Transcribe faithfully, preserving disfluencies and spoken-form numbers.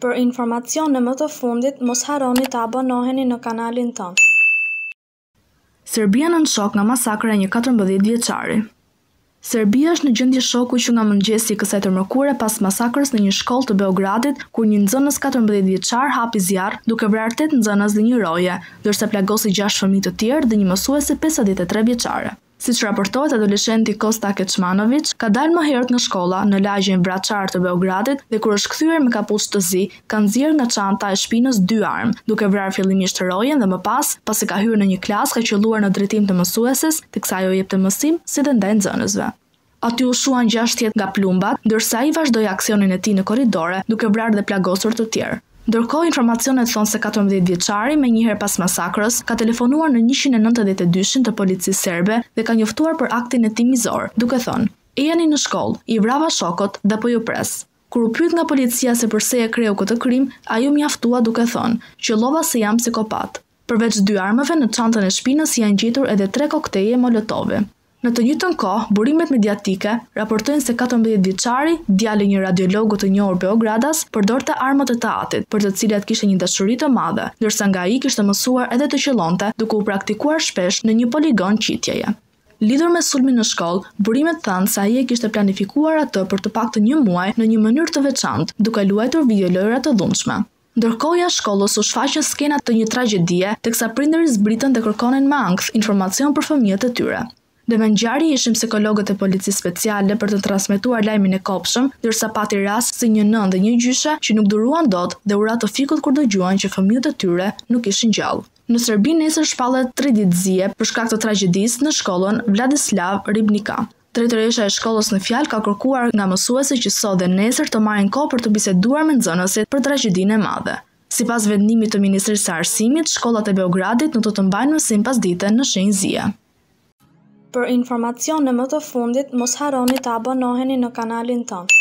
Për informacione më të fundit, mos harroni të abonoheni në kanalin tonë. Serbia nën shok nga masakra e një katërmbëdhjetë vjeçari. Serbia është në gjendje shoku që nga mëngjesi i kësaj të mërkure pas masakrës në një shkollë të Beogradit, kur një nxënës katërmbëdhjetë vjeçar hapi zjarr duke vrarë tetë nxënës dhe një roje, ndërsa plagosi gjashtë fëmijë të tjerë dhe një mësuese pesëdhjetë e tre vjeçare. Siç raportohet, adoleshenti Kosta Keçmanović ka dalë më herët nga shkolla në lagjen Vraçar të Beogradit dhe kur është kthyer me kapuç të zi, ka nxjerrë nga çanta e shpinës dy armë, duke vrarë fillimisht rojen dhe më pas, pasi ka hyrë në një klasë, ka qelluar në drejtim të mësueses, teksa ajo jepte mësim si dhe ndaj nxënësve. Aty u shuan gjashtë jetë nga plumbat, ndërsa ai vazhdoi aksionin e tij në korridore, duke vrarë dhe plagosur të tjerë. Ndërkohë, informacionet thonë se katërmbëdhjetë vjeçari, me njëherë pas masakrës, ka telefonuar në njëqind e nëntëdhjetë e dy-shin të policisë serbe dhe ka njoftuar për aktin e tij mizor, duke thënë: "E jeni në shkollë, i vrava shokot dhe po ju pres." Kur u pyet nga policia se pse e kreu këtë krim, ai u mjaftua duke thënë: "Qellova se jam psikopat." Përveç dy armëve, në çantën e shpinës janë gjetur edhe tre kokteje molotovi. Në të njëjtën kohë, burimet mediatike raportojnë se katërmbëdhjetë vjeçari, djali i një radiologu të njohur Beogradas, përdorte armët e të atit, për të cilat kishte një dashuri të madhe, ndërsa nga ai kishte mësuar edhe të qellonte, duke u praktikuar shpesh në një poligon qitjeje. Lidhur me sulmin në shkollë, burimet thanë se ai e kishte planifikuar atë për të paktën një muaj në një mënyrë të veçantë, duke luajtur videolojra të dhunshme. Ndërkohë jashtë shkollës u shfaqën skena të një tragjedie, teksa prindërit zbritën dhe kërkonin me ankth informacion për fëmijët e tyre. Dhe me ngjarje ishin psikologët e policisë speciale për të transmetuar lajmin e kopshëm, ndërsa pati rast si një nën dhe një gjyshe që nuk duruan dot dhe u ra të fikut kur dëgjuan që fëmijët e tyre nuk ishin gjallë. Në Serbi nesër shpallet tre ditë zie për shkak të tragjedisë në shkollën Vladislav Ribnica. Drejtoresha e shkollës në fjalë ka kërkuar nga mësuesit që sot dhe nesër të marrin kohë për të biseduar me nxënësit për tragjedinë e madhe. Sipas vendimit të Ministrisë së Arsimit, shkollat e Beogradit nuk do të mbajnë mësim pasdite në shenjë zie. Për informacione më të fundit, mos harroni të abonoheni në kanalin tonë.